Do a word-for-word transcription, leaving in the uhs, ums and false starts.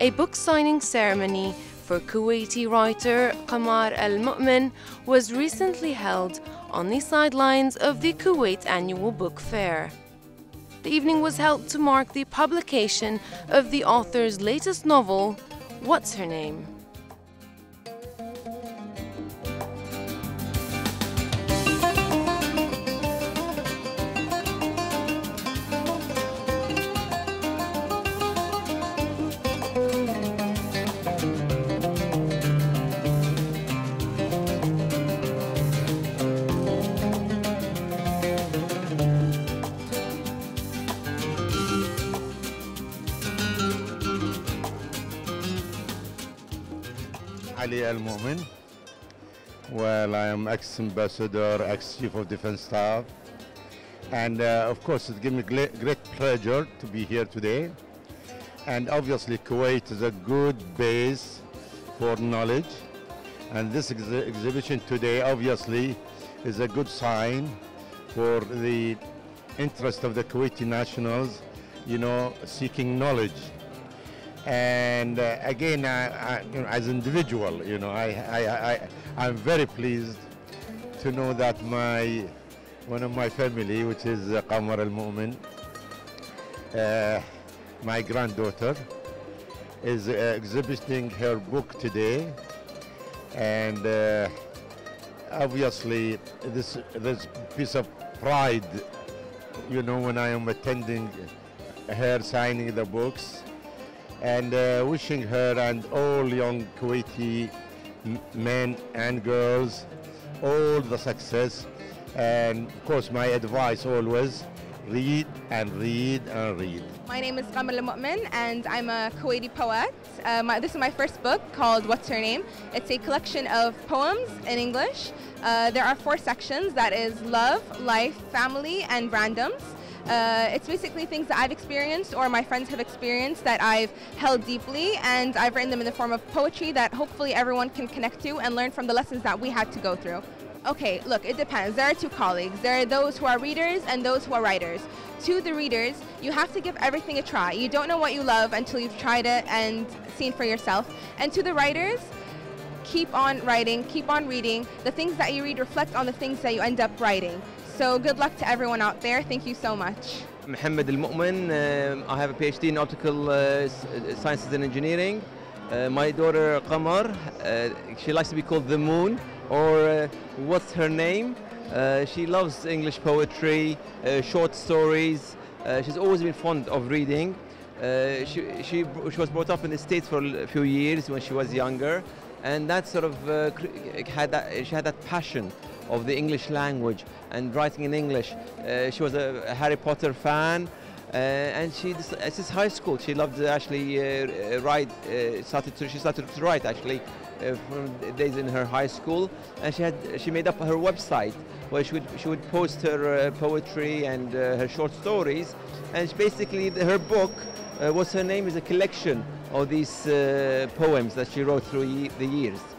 A book signing ceremony for Kuwaiti writer Qamar Al-Mu'min was recently held on the sidelines of the Kuwait Annual Book Fair. The evening was held to mark the publication of the author's latest novel, What's Her Name? Ali Al-Mu'min. Well, I am ex-ambassador, ex-chief of defense staff, and uh, of course it gives me great pleasure to be here today. And obviously Kuwait is a good base for knowledge, and this ex exhibition today obviously is a good sign for the interest of the Kuwaiti nationals, you know, seeking knowledge. And uh, again, I, I, you know, as an individual, you know, I, I, I, I'm very pleased to know that my, one of my family, which is uh, Qamar Al-Mu'min, uh, my granddaughter, is uh, exhibiting her book today. And uh, obviously, this, this piece of pride, you know, when I am attending her signing the books, and uh, wishing her and all young Kuwaiti men and girls all the success. And of course my advice always, read and read and read. My name is Qamar Al-Mu'min and I'm a Kuwaiti poet. Uh, my, this is my first book called What's Her Name? It's a collection of poems in English. Uh, there are four sections, that is love, life, family, and randoms. Uh, it's basically things that I've experienced or my friends have experienced that I've held deeply, and I've written them in the form of poetry that hopefully everyone can connect to and learn from the lessons that we had to go through. Okay, look, it depends. There are two colleagues. There are those who are readers and those who are writers. To the readers, you have to give everything a try. You don't know what you love until you've tried it and seen for yourself. And to the writers, keep on writing, keep on reading. The things that you read reflect on the things that you end up writing. So good luck to everyone out there. Thank you so much. Mohammed Al-Mu'min. Uh, I have a PhD in optical uh, sciences and engineering. Uh, my daughter Qamar, uh, she likes to be called the Moon, or uh, What's Her Name? Uh, she loves English poetry, uh, short stories. Uh, she's always been fond of reading. Uh, she, she, she was brought up in the States for a few years when she was younger, and that sort of uh, had that, she had that passion of the English language and writing in English. Uh, she was a, a Harry Potter fan, uh, and she, since high school, she loved to actually uh, write. Uh, started to, she started to write actually uh, from the days in her high school, and she had she made up her website where she would she would post her uh, poetry and uh, her short stories, and she basically her book, uh, What's Her Name, is a collection of these uh, poems that she wrote through ye the years.